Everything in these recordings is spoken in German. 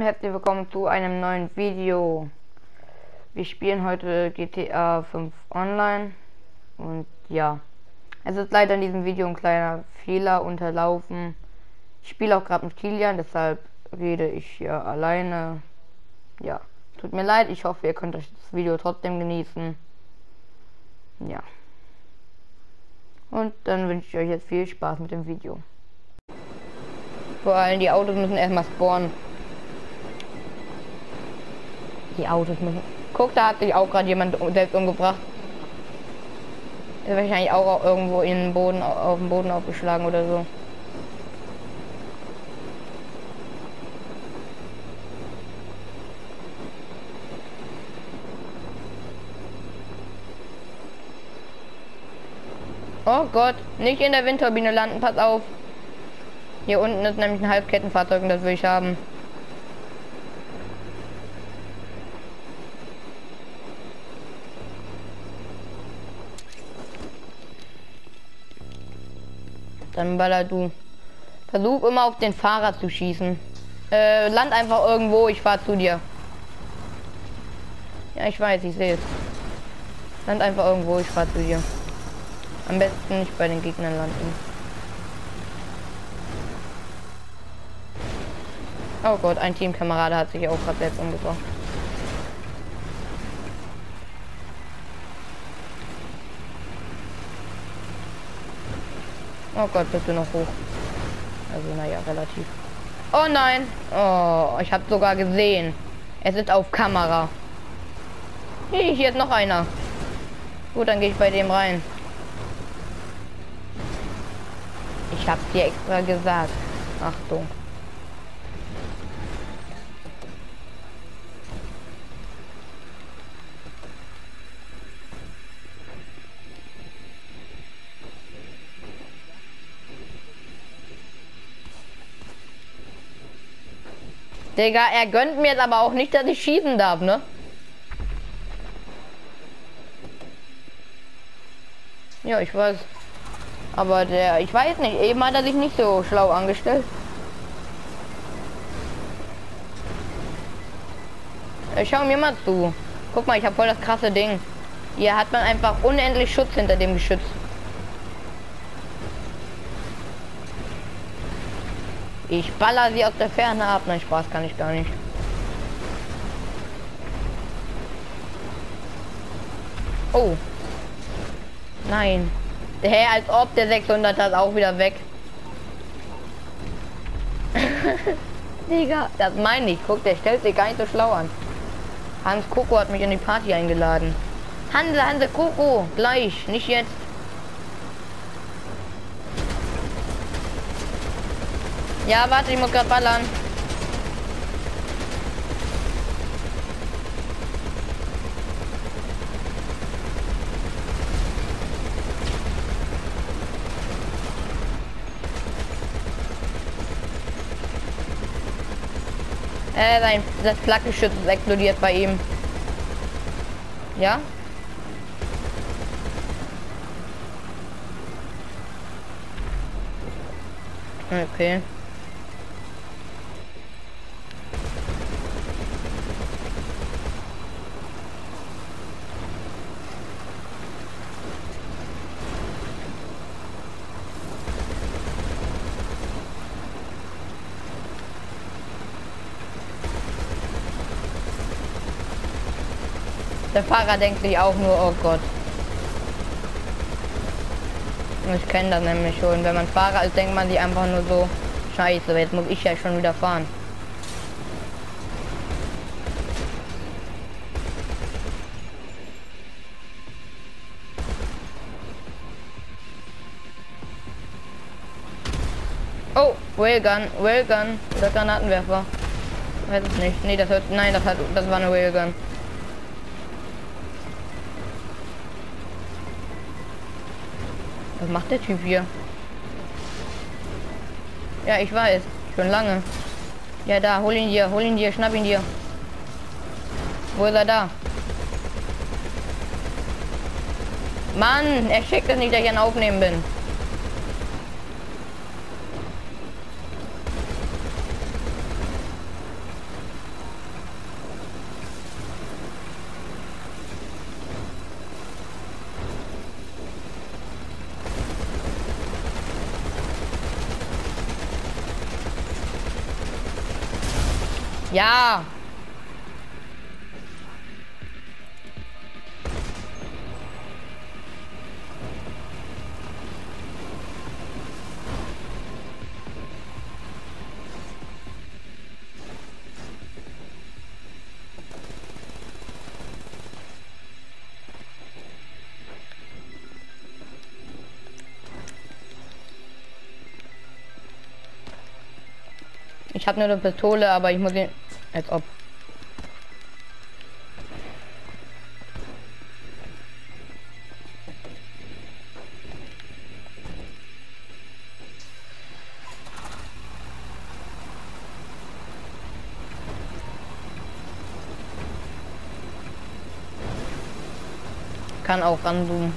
herzlich willkommen zu einem neuen Video. Wir spielen heute GTA 5 Online und ja, es ist leider in diesem Video ein kleiner Fehler unterlaufen. Ich spiele auch gerade mit Kilian, deshalb rede ich hier alleine. Ja, tut mir leid, ich hoffe, ihr könnt euch das Video trotzdem genießen. Ja. Und dann wünsche ich euch jetzt viel Spaß mit dem Video. Vor allem die Autos müssen erstmal spawnen. Die Autos müssen... Guck, da hat sich auch gerade jemand selbst umgebracht. Ist wahrscheinlich auch irgendwo in den Boden, auf dem Boden aufgeschlagen oder so. Oh Gott, nicht in der Windturbine landen, pass auf. Hier unten ist nämlich ein Halbkettenfahrzeug und das will ich haben. Dann baller du. Versuch immer auf den Fahrer zu schießen. Land einfach irgendwo, ich fahr zu dir. Ja, ich weiß, ich sehe es. Land einfach irgendwo, ich fahr zu dir. Am besten nicht bei den Gegnern landen. Oh Gott, ein Teamkamerade hat sich auch gerade selbst umgebracht. Oh Gott, bist du noch hoch? Also naja, relativ. Oh nein! Oh, ich habe sogar gesehen. Es ist auf Kamera. Hey, hier ist noch einer. Gut, dann gehe ich bei dem rein. Ich hab's dir extra gesagt. Achtung. Digga, er gönnt mir jetzt aber auch nicht, dass ich schießen darf, ne? Ja, ich weiß. Aber ich weiß nicht, eben hat er sich nicht so schlau angestellt. Schau mir mal zu. Guck mal, ich habe voll das krasse Ding. Hier hat man einfach unendlich Schutz hinter dem Geschütz. Ich baller sie aus der Ferne ab. Nein, Spaß kann ich gar nicht. Oh. Nein. Hey, als ob der 600er ist auch wieder weg. Digga, das meine ich. Guck, der stellt sich gar nicht so schlau an. Hans Koko hat mich in die Party eingeladen. Hanse Koko, gleich, nicht jetzt. Ja, warte, ich muss gerade ballern. Das Flakgeschütz ist explodiert bei ihm. Ja? Okay. Der Fahrer denkt sich auch nur, oh Gott. Ich kenne das nämlich schon. Wenn man Fahrer ist, denkt man sich einfach nur so, scheiße, jetzt muss ich ja schon wieder fahren. Oh, Railgun oder Granatenwerfer. Weiß es nicht. Nee, das war eine Railgun. Was macht der Typ hier? Ja, ich weiß. Schon lange. Ja, da, hol ihn dir, schnapp ihn dir. Wo ist er da? Mann, er checkt das nicht, dass ich an Aufnehmen bin. Ja. Ich habe nur eine Pistole, aber ich muss ihn... Als ob. Kann auch ranzoomen.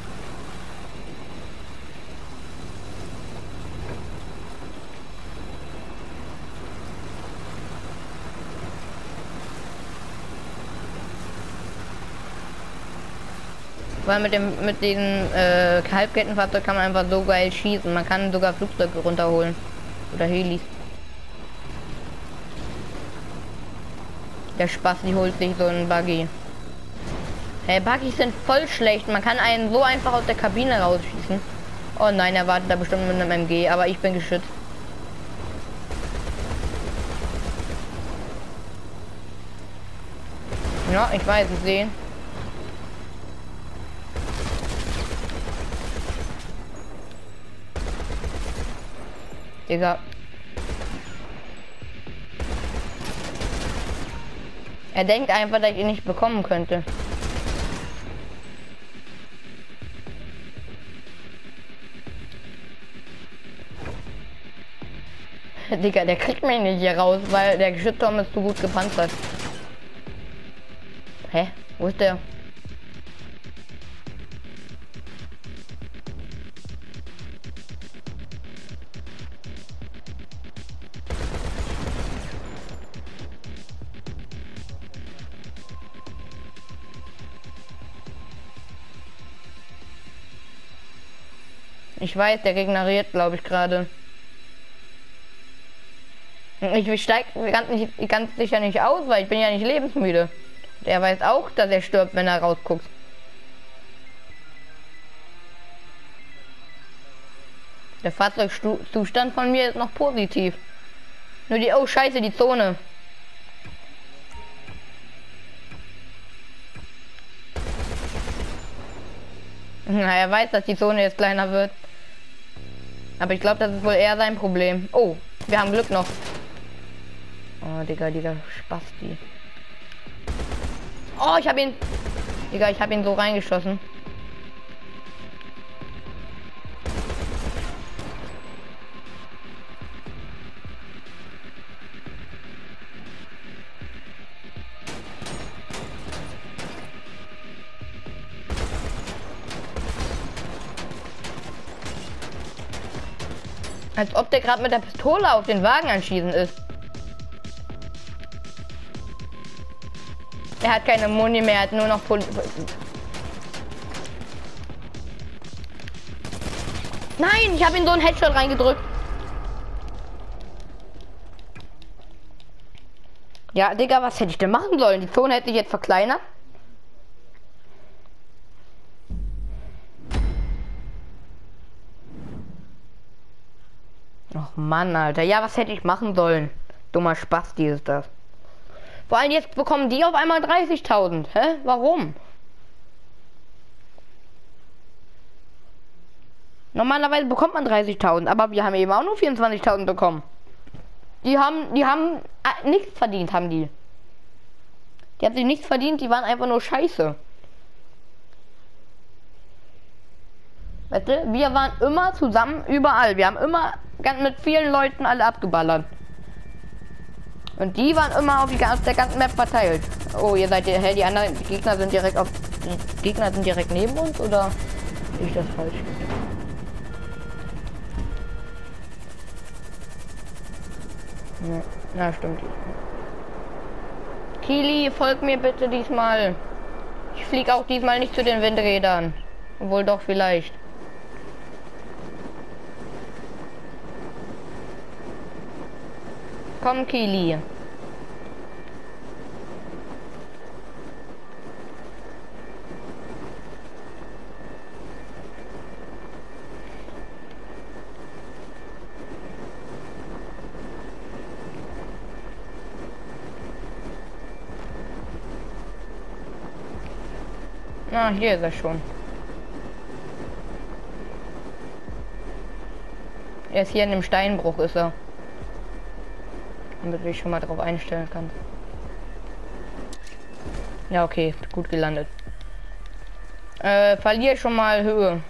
Weil mit den Halbkettenfahrzeug kann man einfach so geil schießen. Man kann sogar Flugzeuge runterholen. Oder Helis. Der Spasti holt sich so einen Buggy. Hey, Buggys sind voll schlecht. Man kann einen so einfach aus der Kabine rausschießen. Oh nein, er wartet da bestimmt mit einem MG, aber ich bin geschützt. Ja, ich weiß, ich sehe. Digga. Er denkt einfach, dass ich ihn nicht bekommen könnte. Digga, der kriegt mich nicht hier raus, weil der Geschützturm ist zu gut gepanzert. Hä? Wo ist der? Ich weiß, der ignoriert, glaube ich, gerade. Ich steig ganz sicher nicht aus, weil ich bin ja nicht lebensmüde. Der weiß auch, dass er stirbt, wenn er rausguckt. Der Fahrzeugzustand von mir ist noch positiv. Nur die... Oh, scheiße, die Zone. Na, er weiß, dass die Zone jetzt kleiner wird. Aber ich glaube, das ist wohl eher sein Problem. Oh, wir haben Glück noch. Oh, Digga, dieser Spasti. Oh, ich habe ihn... Digga, ich habe ihn so reingeschossen. Als ob der gerade mit der Pistole auf den Wagen anschießen ist. Er hat keine Muni mehr, er hat nur noch Nein, ich habe ihn so einen Headshot reingedrückt. Ja, Digga, was hätte ich denn machen sollen? Die Zone hätte ich jetzt verkleinert. Ach Mann, Alter. Ja, was hätte ich machen sollen? Dummer Spasti ist das. Vor allem jetzt bekommen die auf einmal 30.000. Hä? Warum? Normalerweise bekommt man 30.000, aber wir haben eben auch nur 24.000 bekommen. Die haben nichts verdient, haben die. Die haben sich nichts verdient, die waren einfach nur scheiße. Weißt du, wir waren immer zusammen überall. Wir haben immer mit vielen Leuten alle abgeballert. Und die waren immer auf der ganzen Map verteilt. Oh, ihr seid hä, die anderen Gegner sind direkt neben uns, oder sehe ich das falsch? Ja, na stimmt. Kili, folg mir bitte diesmal. Ich fliege auch diesmal nicht zu den Windrädern. Obwohl doch vielleicht. Komm, Kili. Na, hier ist er schon. Er ist hier in dem Steinbruch, ist er. Damit du dich schon mal drauf einstellen kannst. Ja, okay, gut gelandet. Verlier schon mal Höhe.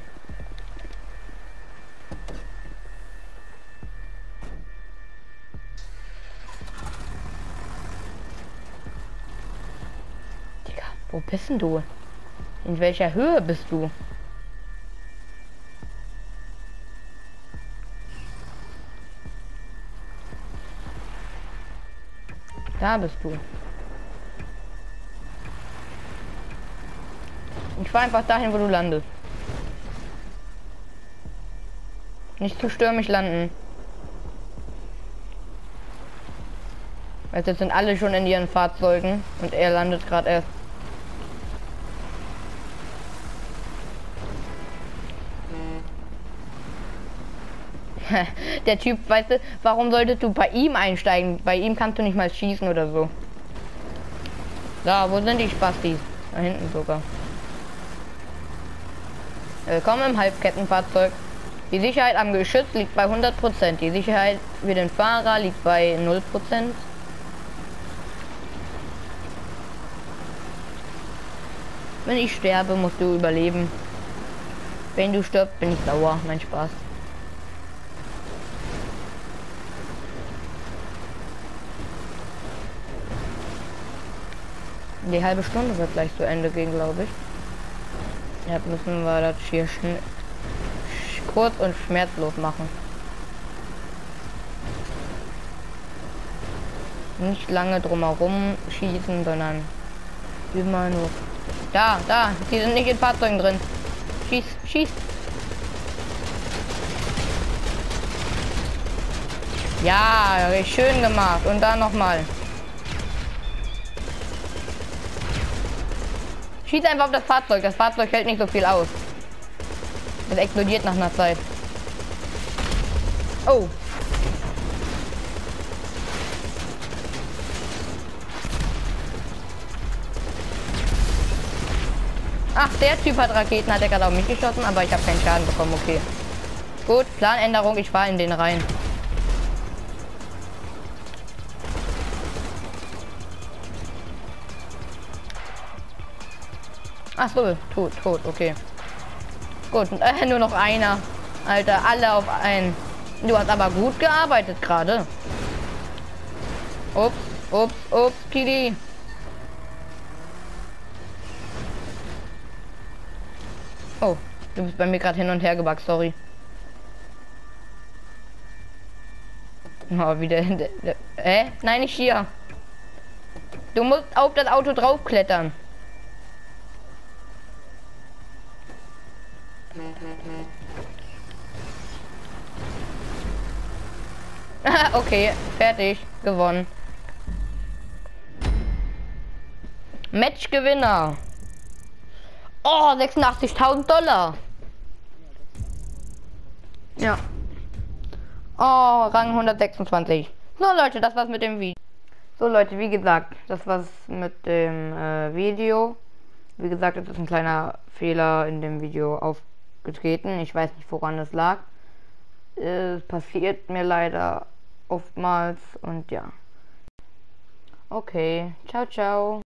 Digga, wo bist denn du? In welcher Höhe bist du? Da bist du. Ich fahr einfach dahin, wo du landest. Nicht zu stürmisch landen. Weil jetzt sind alle schon in ihren Fahrzeugen und er landet gerade erst. Der Typ, weißt du, warum solltest du bei ihm einsteigen? Bei ihm kannst du nicht mal schießen oder so. Da, wo sind die Spastis? Da hinten sogar. Willkommen im Halbkettenfahrzeug. Die Sicherheit am Geschütz liegt bei 100%. Die Sicherheit für den Fahrer liegt bei 0%. Wenn ich sterbe, musst du überleben. Wenn du stirbst, bin ich sauer. Mein Spaß. Die halbe Stunde wird gleich zu Ende gehen, glaube ich. Ja, müssen wir das hier kurz und schmerzlos machen. Nicht lange drumherum schießen, sondern immer nur. Da, die sind nicht in Fahrzeugen drin. Schieß. Ja, schön gemacht. Und dann nochmal. Schieß einfach auf das Fahrzeug. Das Fahrzeug hält nicht so viel aus. Es explodiert nach einer Zeit. Oh. Ach, der Typ hat Raketen, hat er gerade auf mich geschossen, aber ich habe keinen Schaden bekommen. Okay. Gut, Planänderung, ich fahre in den rein. Ach so, tot, okay. Gut, nur noch einer. Alter, alle auf einen. Du hast aber gut gearbeitet gerade. Ups, Kili. Oh, du bist bei mir gerade hin und her gebackt, sorry. Oh, wieder. Nein, nicht hier. Du musst auf das Auto draufklettern. Okay, fertig, gewonnen. Matchgewinner. Oh, 86.000 Dollar. Ja. Oh, Rang 126. So Leute, das war's mit dem Video. So Leute, wie gesagt, das war's mit dem Video. Wie gesagt, es ist ein kleiner Fehler in dem Video aufgetreten. Ich weiß nicht, woran es lag. Es passiert mir leider oftmals und ja. Okay, ciao.